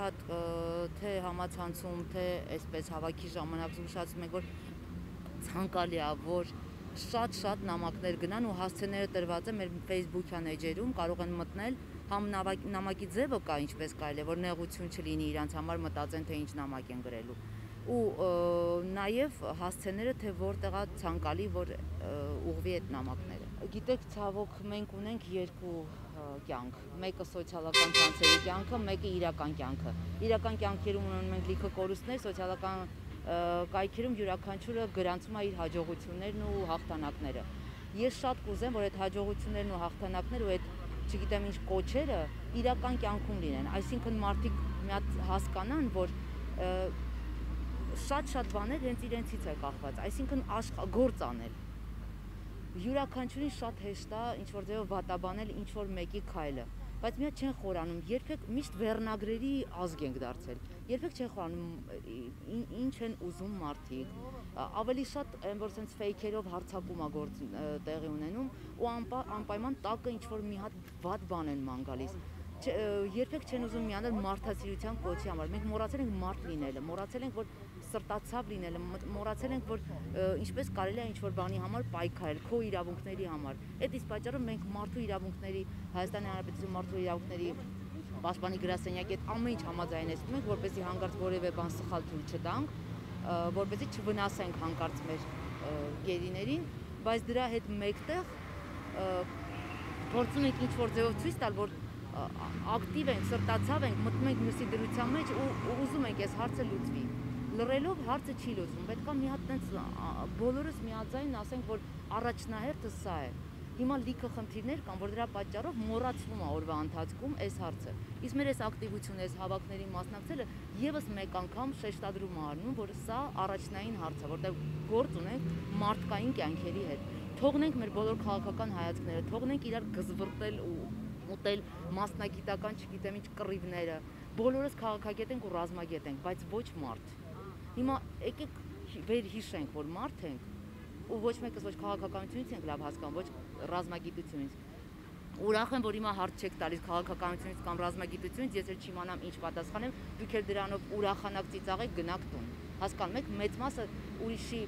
շատ թե համացանցում, թե այսպես հավաքի ժամանակ զգուշացնում ենք, որ ցանկալի է, որ շատ նամակներ գնան ու հասցեները տրված են մեր Facebook-յան էջերում, կարող են մտնել, համ նամակի ձևը կա, ինչպես կարելի է, որ նեղություն չլինի իրանց համար, մտածեն, թե ինչ նամակ են գրելու։ Ու նաև հասցեները, թե որտեղ է ցանկալի, որ ուղղվի այդ նամակները։ Գիտեք, ցավոք մենք ունենք երկու կյանք, մեկը սոցիալական ցանցերի կյանքը, մեկը իրական կյանքը։ Իրական կյանքերում ունենում ենք լիքը կորուստներ, սոցիալական կայքերում յուրաքանչյուրը գրանցում է իր հաջողություններն ու հաղթանակները։ Ես շատ կուզեմ, որ այդ հաջողություններն ու հաղթանակները ու այդ չգիտեմ ինչ կոչերը իրական կյանքում լինեն, այսինքն մարդիկ մի հատ հասկանան, որ շատ բաներ հենց իրենցից է կախված, այսինքն գործ անել։ Յուրաքանչյուրին շատ հեշտ է ինչ-որ ձևով վատաբանել ինչ-որ մեկի քայլը, բայց մի հատ չեն խորանում, երբեք միշտ վերնագրերի ազգ ենք դարձել, երբեք չեն խորանում ինչ են ուզում մարդիկ, ավելի շատ այն որ sense ֆեյքերով հարձակում է գործ տեղի ունենում ու անպայման տակը ինչ-որ մի հատ վատ բան են ման գալիս։ Երբեք չեն ուզում միանալ մարդասիրության կոչի համար, մենք մոռացել ենք մարդ լինելը, մոռացել ենք, որ սրտացավ լինելը, մոռացել ենք, որ ինչպես կարելի է ինչ-որ բանի համար պայքարել, քո իրավունքների համար։ Այդ իսկ պատճառով մենք մարդու իրավունքների, Հայաստանի Հանրապետության մարդու իրավունքների պաշտպանի գրասենյակի հետ ամեն ինչ համաձայնեցնում ենք, որպեսզի հանկարծ որևէ բան սխալ թույլ չտանք, որպեսզի չվնասենք հանկարծ մեր գերիներին, բայց դրա հետ մեկտեղ փորձում ենք ինչ-որ ձևով ցույց տալ, որ ակտիվ ենք, սրտացավ ենք, մտնում ենք մյուսի դրության մեջ ու ուզում ենք այս հարցը լուծվի։ Լռելով հարցը չի լուծվում, պետք է մի հատ տենց բոլորս միաձայն ասենք, որ առաջնահերթը սա է։ Հիմա լիքը խնդիրներ կան, որ դրա պատճառով մոռացվում է օրվա ընթացքում այս հարցը։ Իսկ մեր այս ակտիվությունը, այս հավաքների մասնակցելը եւս մեկ անգամ շեշտադրում է անում, որ սա առաջնային հարց է, որտեղ գործ ունենք մարդկային կյանքերի հետ։ Թողնենք մեր բոլոր քաղաքական հայացքները, թողնենք իրար գզվռտել ու ուտել մասնագիտական, չգիտեմ ինչ կռիվները, բոլորս քաղաքագետ ենք ու ռազմագետ ենք, բայց ոչ մարդ։ Հիմա եկեք վերհիշենք, որ մարդ ենք ու ոչ մեկս ոչ քաղաքականությունից ենք լավ հասկանում, ոչ ռազմագիտությունից։ Ուրախ եմ, որ հիմա հարց չեք տալիս քաղաքականությունից կամ ռազմագիտությունից, ես էլ չիմանամ ինչ պատասխանեմ, դուք էլ դրանով ուրախանակ ծիծաղեք, գնաք տուն։ Հասկանում եք, մեծ մասը ուրիշի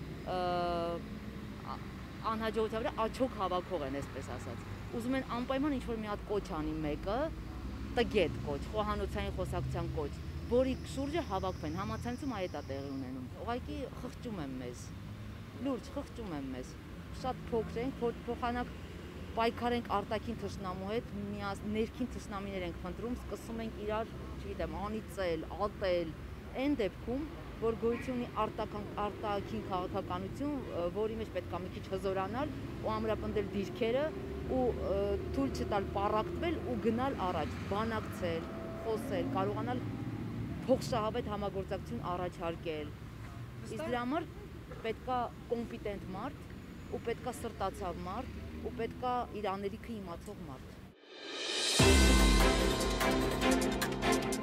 անհաջողության վրա աչոք հավաքող են, այսպես ասած։ Ուզում են անպայման ինչ-որ մի հատ կոչ անի մեկը, տգետ կոչ, խոհանոցային խոսակցության կոչ, որի շուրջը հավաքվեն, համացանցում այդ է տեղի ունենում։ Ուղղակի խղճում եմ մեզ, լուրջ խղճում եմ մեզ, շատ փոքր ենք, փոխանակ պայքարենք արտաքին թշնամու հետ, ներքին թշնամիներ ենք խնդրում, սկսում ենք իրար, չգիտեմ, անիծել, ատել, այն դեպքում, որ գոյություն ունի արտաքին քաղաքականություն, որի մեջ պետք է մի քիչ հզորանալ ու ամրապնդել դիրքերը ու թույլ չտալ պառակտվել ու գնալ առաջ, բանակցել, խոսել, կարողանալ փոխշահավետ համագործակցություն առաջարկել։ Իսկ դրա համար պետքա կոմպետենտ մարդ ու պետքա սրտացավ մարդ ու պետքա իր անելիքը իմացող մարդ։